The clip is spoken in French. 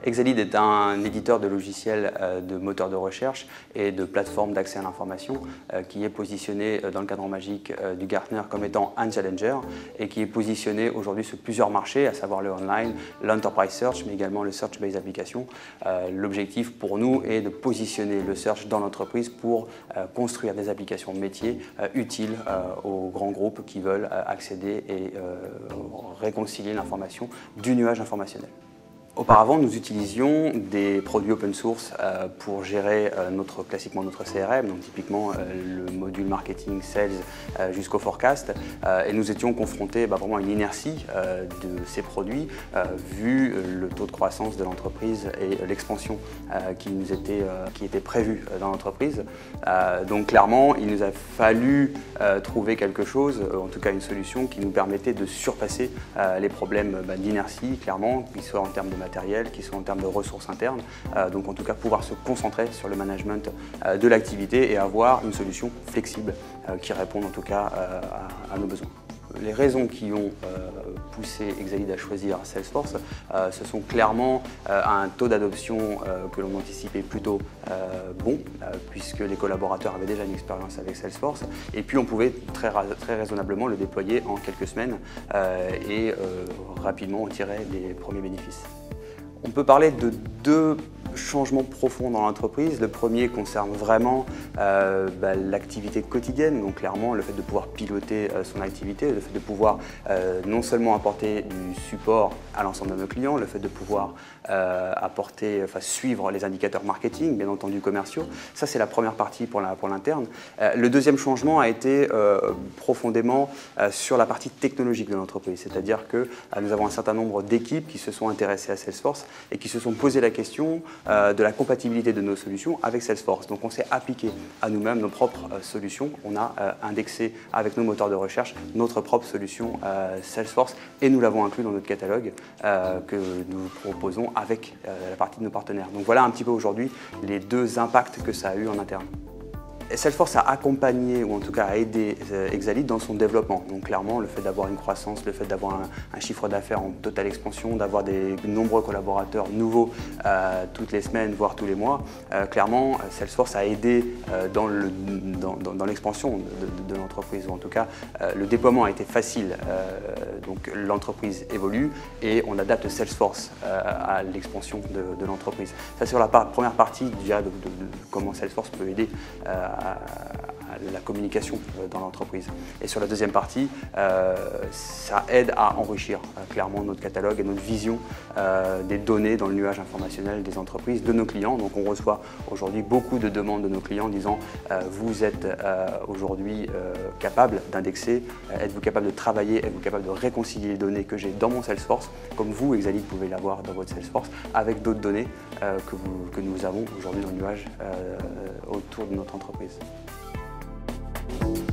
Exalid est un éditeur de logiciels de moteurs de recherche et de plateformes d'accès à l'information qui est positionné dans le cadran magique du Gartner comme étant un challenger et qui est positionné aujourd'hui sur plusieurs marchés, à savoir le online, l'enterprise search, mais également le search-based application. L'objectif pour nous est de positionner le search dans l'entreprise pour construire des applications métiers utiles aux grands groupes qui veulent accéder et réconcilier l'information du nuage informationnel. Auparavant, nous utilisions des produits open source pour gérer classiquement notre CRM, donc typiquement le module marketing, sales jusqu'au forecast. Et nous étions confrontés vraiment à une inertie de ces produits vu le taux de croissance de l'entreprise et l'expansion qui était prévue dans l'entreprise. Donc clairement, il nous a fallu trouver quelque chose, en tout cas une solution qui nous permettait de surpasser les problèmes d'inertie, clairement, qu'ils soient en termes de matériel, qui sont en termes de ressources internes, donc en tout cas pouvoir se concentrer sur le management de l'activité et avoir une solution flexible qui réponde en tout cas à nos besoins. Les raisons qui ont poussé Exalid à choisir Salesforce, ce sont clairement un taux d'adoption que l'on anticipait plutôt bon, puisque les collaborateurs avaient déjà une expérience avec Salesforce, et puis on pouvait très raisonnablement le déployer en quelques semaines et rapidement en tirer les premiers bénéfices. On peut parler de deux changements profonds dans l'entreprise. Le premier concerne vraiment l'activité quotidienne, donc clairement le fait de pouvoir piloter son activité, le fait de pouvoir non seulement apporter du support à l'ensemble de nos clients, le fait de pouvoir suivre les indicateurs marketing, bien entendu commerciaux. Ça, c'est la première partie pour l'interne. Le deuxième changement a été profondément sur la partie technologique de l'entreprise, c'est-à-dire que nous avons un certain nombre d'équipes qui se sont intéressées à Salesforce et qui se sont posé la question de la compatibilité de nos solutions avec Salesforce. Donc on s'est appliqué à nous-mêmes nos propres solutions. On a indexé avec nos moteurs de recherche notre propre solution Salesforce et nous l'avons inclus dans notre catalogue que nous proposons avec la partie de nos partenaires. Donc voilà un petit peu aujourd'hui les deux impacts que ça a eu en interne. Salesforce a accompagné, ou en tout cas a aidé Exalid dans son développement. Donc clairement, le fait d'avoir une croissance, le fait d'avoir un chiffre d'affaires en totale expansion, d'avoir de nombreux collaborateurs nouveaux toutes les semaines, voire tous les mois, clairement, Salesforce a aidé dans l'expansion de l'entreprise, ou en tout cas, le déploiement a été facile. Donc l'entreprise évolue et on adapte Salesforce à l'expansion de l'entreprise. Ça, c'est sur la première partie de comment Salesforce peut aider à la communication dans l'entreprise. Et sur la deuxième partie, ça aide à enrichir clairement notre catalogue et notre vision des données dans le nuage informationnel des entreprises, de nos clients. Donc on reçoit aujourd'hui beaucoup de demandes de nos clients disant vous êtes aujourd'hui capable d'indexer, êtes-vous capable de travailler, êtes-vous capable de réconcilier les données que j'ai dans mon Salesforce, comme vous, Exalid, pouvez l'avoir dans votre Salesforce, avec d'autres données que nous avons aujourd'hui dans le nuage autour de notre entreprise.